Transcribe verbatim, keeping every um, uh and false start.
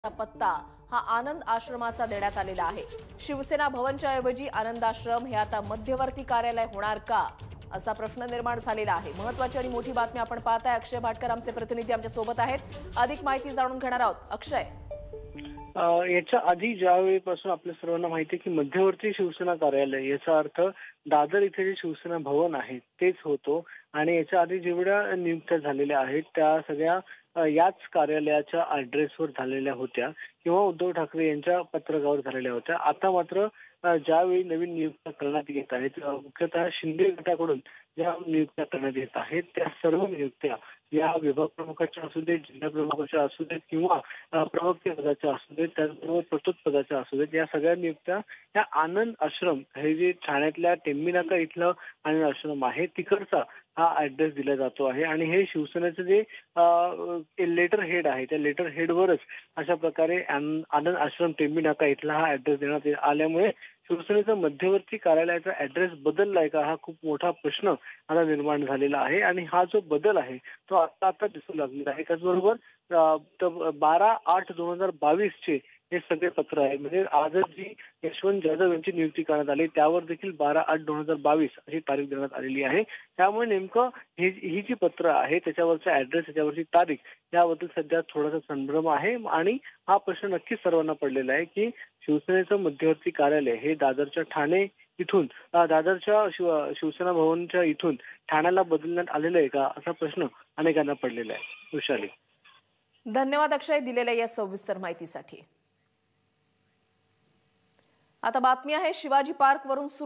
पत्ता हा आनंद आश्रमाचा देण्यात आलेला आहे। शिवसेना भवनच्या ऐवजी आनंद आश्रम हे आता मध्यवर्ती कार्यालय होणार का, असा प्रश्न निर्माण झालेला आहे। महत्त्वाची आणि मोठी बातमी आपण पाहताय। अक्षय भाटकर आमचे प्रतिनिधी आमच्या सोबत आहेत। अधिक माहिती जाणून घेणार आहोत। अक्षय, याच्या आधी ज्यावेळीपासून आपल्या सर्वांना माहिती आहे की मध्यवर्ती शिवसेना कार्यालय याचा अर्थ दादर इथे जे शिवसेना भवन आहे तेच होतो आणि याच्या आधी जेवढ्या नियुक्त्या झालेल्या आहेत त्या सगळ्या याच कार्यालयाच्या ॲड्रेसवर झालेल्या होत्या किंवा उद्धव ठाकरे यांच्या पत्रकावर झालेल्या होत्या। आता मात्र ज्यावेळी नवीन नियुक्त्या करण्यात येत आहेत, मुख्यतः शिंदे गटाकडून ज्या नियुक्त्या करण्यात येत आहेत त्या सर्व नियुक्त्या या विभाग प्रमुखाच्या असू देत, जिल्हा प्रमुखाच्या असू देत किंवा प्रवक्ते पदाच्या असू देत, त्याचबरोबर प्रस्तुत पदाच्या असू देत, या सगळ्या नियुक्त्या या आनंद आश्रम हे जे ठाण्यातल्या टेंबी नाका इथलं आनंद आश्रम आहे तिकडचा हा ॲड्रेस दिला जातो आहे आणि हे शिवसेनेचं जे लेटर हेड आहे त्या लेटर हेडवरच अशा प्रकारे आनंद आश्रम टेंबी नाका इथला हा ॲड्रेस देण्यात आल्यामुळे शिवसेनेचं मध्यवर्ती कार्यालयाचा ॲड्रेस बदललाय का, हा खूप मोठा प्रश्न आता निर्माण झालेला आहे आणि हा जो बदल आहे तो आता आता दिसू लागलेला आहे। त्याचबरोबर बारा आठ दोन हजार बावीस चे हे सगळे पत्र आहे, म्हणजे आजच जी यशवंत जाधव यांची नियुक्ती करण्यात आली त्यावर देखील बारा आठ दोन हजार बावीस अशी तारीख देण्यात आलेली आहे। त्यामुळे नेमकं ही ही जी पत्र आहे त्याच्यावरचा ॲड्रेस, त्याच्यावरची तारीख याबद्दल सध्या थोडासा संभ्रम आहे आणि हा प्रश्न नक्कीच सर्वांना पडलेला आहे की शिवसेनेचं मध्यवर्ती कार्यालय हे दादरच्या ठाणे इथून दादरच्या शिव शिवसेना भवनच्या इथून ठाण्याला बदलण्यात आलेलं आहे का, असा प्रश्न अनेकांना पडलेला आहे। वैशाली, धन्यवाद अक्षय दिलेल्या या सविस्तर माहितीसाठी। आता बातमी आहे शिवाजी पार्क वरून